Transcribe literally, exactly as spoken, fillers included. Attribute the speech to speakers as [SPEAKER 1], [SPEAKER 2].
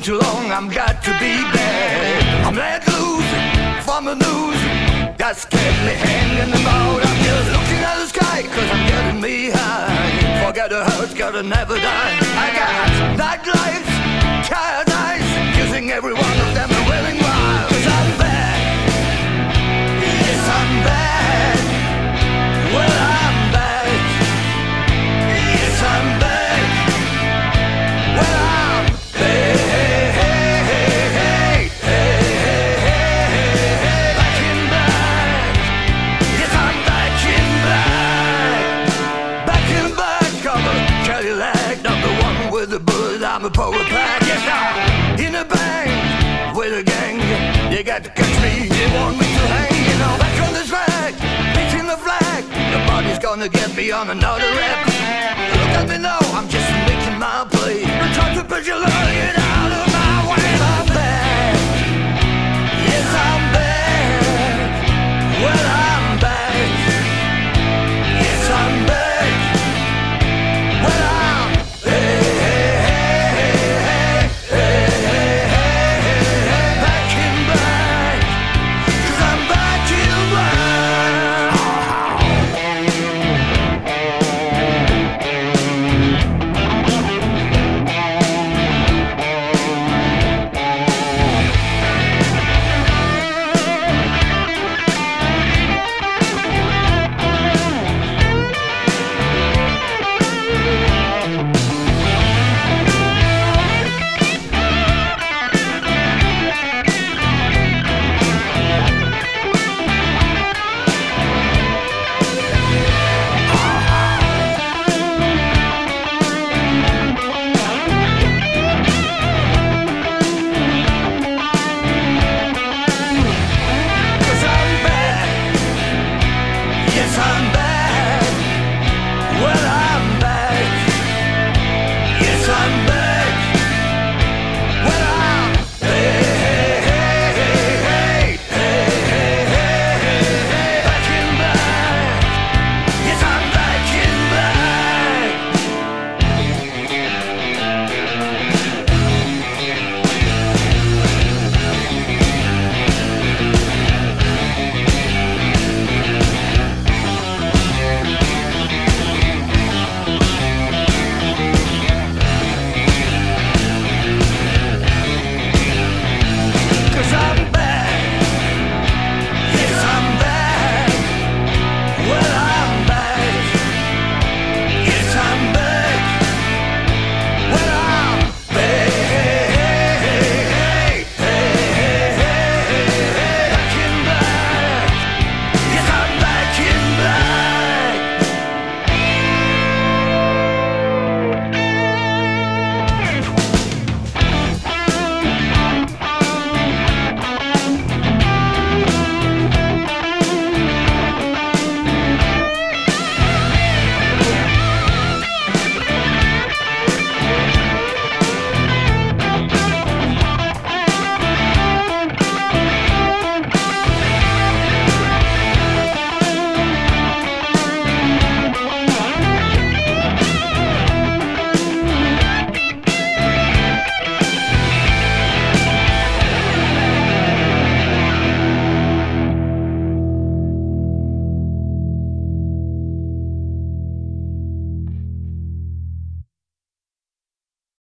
[SPEAKER 1] too long, I'm got to be back. I'm let loose from the news that's kept me hanging about. I'm just looking at the sky, cause I'm getting me high. Forget the hurt, gotta never die. I got nightlights, tired eyes, kissing every one of them a willing while. Cause I'm back, yes I'm back. Well I'm back, yes I'm back. Well I'm hey, hey, hey, hey, hey, hey, hey, hey, back in black. Yes I'm back in black. Back in black, I'm a Cadillac, not the one with the bullet, I'm a power pack. Yes I'm in a band with a gang. You got to catch me, they want me to hang. You know, back on the track, reaching the flag. Nobody's gonna get me on another rap. Look at me now, I'm just making my play. Return to picture